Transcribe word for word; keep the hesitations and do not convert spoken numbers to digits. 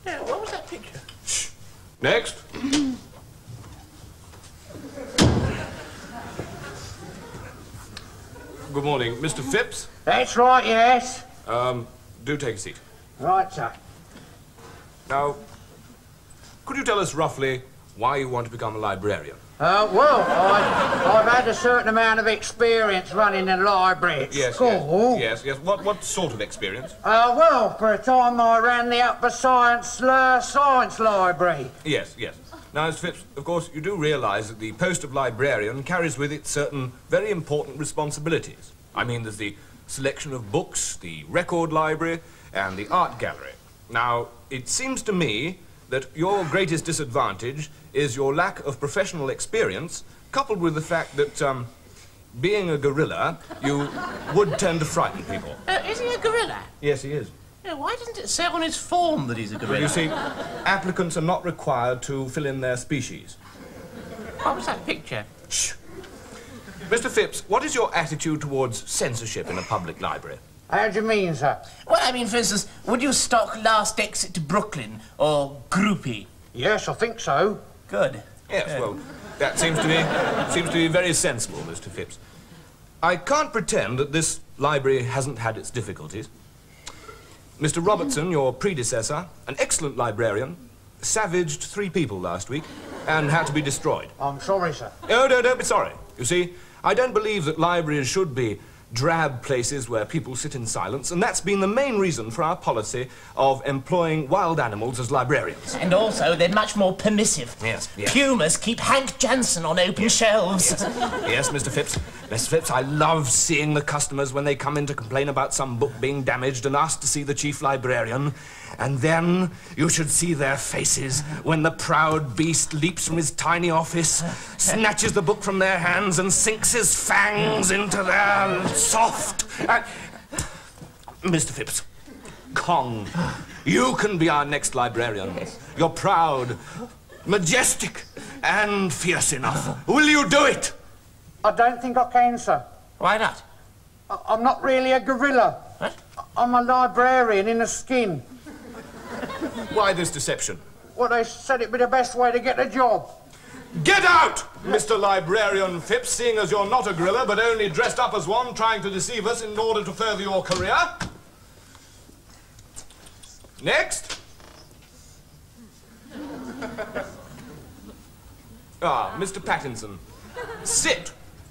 Yeah, what was that picture? Shh. Next. Good morning, Mister Phipps. That's right, yes. Um, do take a seat. Right, sir. Now, could you tell us roughly why you want to become a librarian? Uh, well, I, I've had a certain amount of experience running a library at Yes, school. yes, yes, yes. What, what sort of experience? Uh, well, for a time I ran the Upper Science uh, Science Library. Yes, yes. Now, Mister Phipps, of course, you do realise that the post of librarian carries with it certain very important responsibilities. I mean, there's the selection of books, the record library, and the art gallery. Now, it seems to me that your greatest disadvantage is your lack of professional experience, coupled with the fact that, um, being a gorilla, you would tend to frighten people. Uh, is he a gorilla? Yes, he is. Yeah, why doesn't it say on his form that he's a gorilla? Well, you see, applicants are not required to fill in their species. What was that picture? Shh. Mister Phipps, what is your attitude towards censorship in a public library? How do you mean, sir? Well, I mean, for instance, would you stock Last Exit to Brooklyn or Groupie? Yes, I think so. Good. Yes, Good. well, that seems to be seems to be very sensible, Mister Phipps. I can't pretend that this library hasn't had its difficulties. Mister Robertson, your predecessor, an excellent librarian, savaged three people last week and had to be destroyed. I'm sorry, sir. Oh, no, don't be sorry. You see, I don't believe that libraries should be drab places where people sit in silence, and that's been the main reason for our policy of employing wild animals as librarians. And also, they're much more permissive. Yes, yes. Pumas keep Hank Jansen on open Yes. shelves. Yes. Yes, Mister Phipps. Mister Phipps, I love seeing the customers when they come in to complain about some book being damaged and ask to see the chief librarian. And then you should see their faces when the proud beast leaps from his tiny office, snatches the book from their hands and sinks his fangs into their soft... Uh, Mister Phipps, Kong, you can be our next librarian. You're proud, majestic, and fierce enough. Will you do it? I don't think I can, sir. Why not? I I'm not really a gorilla. What? I'm a librarian in a skin. Why this deception? Well, they said it'd be the best way to get a job. Get out, Mister Librarian Phipps, seeing as you're not a gorilla, but only dressed up as one, trying to deceive us in order to further your career. Next. Ah, Mister Pattinson. Sit.